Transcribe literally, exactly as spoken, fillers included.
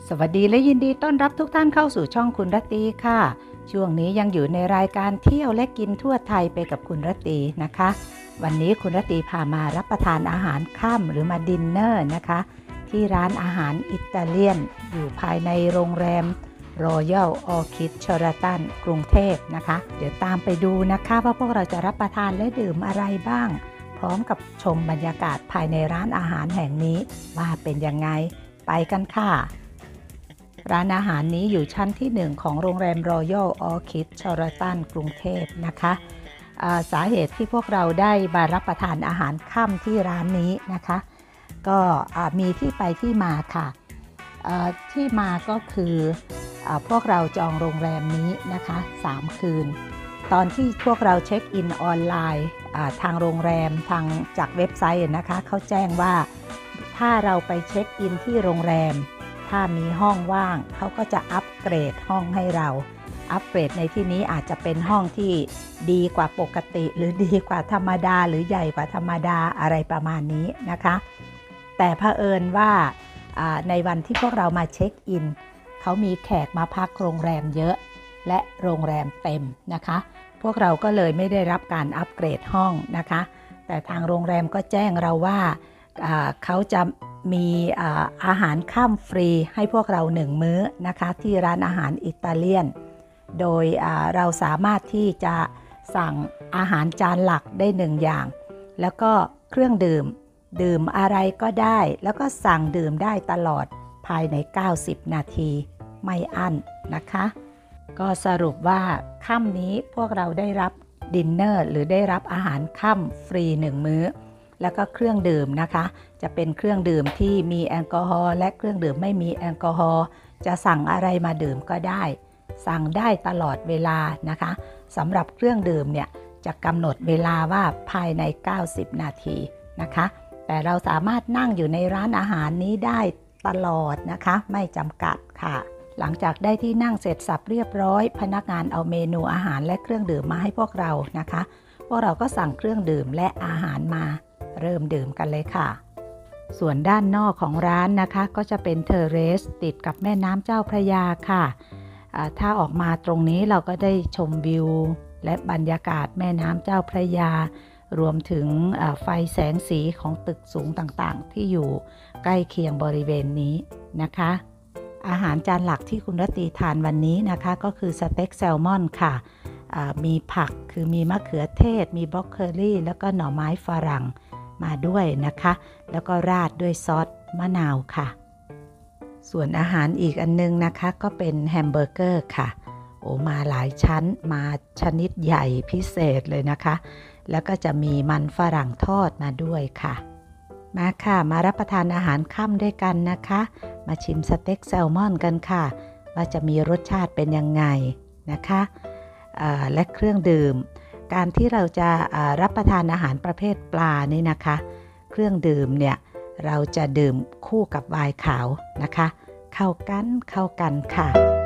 สวัสดีและยินดีต้อนรับทุกท่านเข้าสู่ช่องคุณรตีค่ะช่วงนี้ยังอยู่ในรายการเที่ยวและกินทั่วไทยไปกับคุณรตีนะคะวันนี้คุณรตีพามารับประทานอาหารค่ำหรือมาดินเนอร์นะคะที่ร้านอาหารอิตาเลียนอยู่ภายในโรงแรม Royal Orchid Sheraton กรุงเทพนะคะเดี๋ยวตามไปดูนะคะว่าพวกเราจะรับประทานและดื่มอะไรบ้างพร้อมกับชมบรรยากาศภายในร้านอาหารแห่งนี้ว่าเป็นยังไงไปกันค่ะร้านอาหารนี้อยู่ชั้นที่หนึ่งของโรงแรม Royal Orchid Sheraton กรุงเทพนะคะสาเหตุที่พวกเราได้มารับประทานอาหารค่ำที่ร้านนี้นะคะก็มีที่ไปที่มาค่ะที่มาก็คือพวกเราจองโรงแรมนี้นะคะสามคืนตอนที่พวกเราเช็คอินออนไลน์ทางโรงแรมทางจากเว็บไซต์นะคะเขาแจ้งว่าถ้าเราไปเช็คอินที่โรงแรมถ้ามีห้องว่างเขาก็จะอัปเกรดห้องให้เราอัปเกรดในที่นี้อาจจะเป็นห้องที่ดีกว่าปกติหรือดีกว่าธรรมดาหรือใหญ่กว่าธรรมดาอะไรประมาณนี้นะคะแต่เผอิญว่าในวันที่พวกเรามาเช็คอินเขามีแขกมาพักโรงแรมเยอะและโรงแรมเต็มนะคะพวกเราก็เลยไม่ได้รับการอัปเกรดห้องนะคะแต่ทางโรงแรมก็แจ้งเราว่าเขาจะมีอาหารค่ำฟรีให้พวกเราหนึ่งมื้อนะคะที่ร้านอาหารอิตาเลียนโดยเราสามารถที่จะสั่งอาหารจานหลักได้หนึ่งอย่างแล้วก็เครื่องดื่มดื่มอะไรก็ได้แล้วก็สั่งดื่มได้ตลอดภายในเก้าสิบนาทีไม่อั้นนะคะก็สรุปว่าค่ำนี้พวกเราได้รับดินเนอร์หรือได้รับอาหารค่ำฟรีหนึ่งมื้อแล้วก็เครื่องดื่มนะคะจะเป็นเครื่องดื่มที่มีแอลกอฮอล์และเครื่องดื่มไม่มีแอลกอฮอล์จะสั่งอะไรมาดื่มก็ได้สั่งได้ตลอดเวลานะคะสำหรับเครื่องดื่มเนี่ยจะกำหนดเวลาว่าภายในเก้าสิบนาทีนะคะแต่เราสามารถนั่งอยู่ในร้านอาหารนี้ได้ตลอดนะคะไม่จำกัดค่ะหลังจากได้ที่นั่งเสร็จสับเรียบร้อยพนักงานเอาเมนูอาหารและเครื่องดื่มมาให้พวกเรานะคะพวกเราก็สั่งเครื่องดื่มและอาหารมาเริ่มดื่มกันเลยค่ะส่วนด้านนอกของร้านนะคะก็จะเป็นเทอร์เรสติดกับแม่น้ำเจ้าพระยาค่ะถ้าออกมาตรงนี้เราก็ได้ชมวิวและบรรยากาศแม่น้ำเจ้าพระยารวมถึงไฟแสงสีของตึกสูงต่างๆที่อยู่ใกล้เคียงบริเวณนี้นะคะอาหารจานหลักที่คุณรตีทานวันนี้นะคะก็คือสเต็กแซลมอนค่ะมีผักคือมีมะเขือเทศมีบรอกโคลีแล้วก็หน่อไม้ฝรั่งมาด้วยนะคะแล้วก็ราดด้วยซอสมะนาวค่ะส่วนอาหารอีกอันนึงนะคะก็เป็นแฮมเบอร์เกอร์ค่ะโอ้มาหลายชั้นมาชนิดใหญ่พิเศษเลยนะคะแล้วก็จะมีมันฝรั่งทอดมาด้วยค่ะมาค่ะมารับประทานอาหารค่ำด้วยกันนะคะมาชิมสเต็กแซลมอนกันค่ะว่าจะมีรสชาติเป็นยังไงนะคะและเครื่องดื่มการที่เราจะรับประทานอาหารประเภทปลานี่นะคะเครื่องดื่มเนี่ยเราจะดื่มคู่กับไวน์ขาวนะคะเข้ากันเข้ากันค่ะ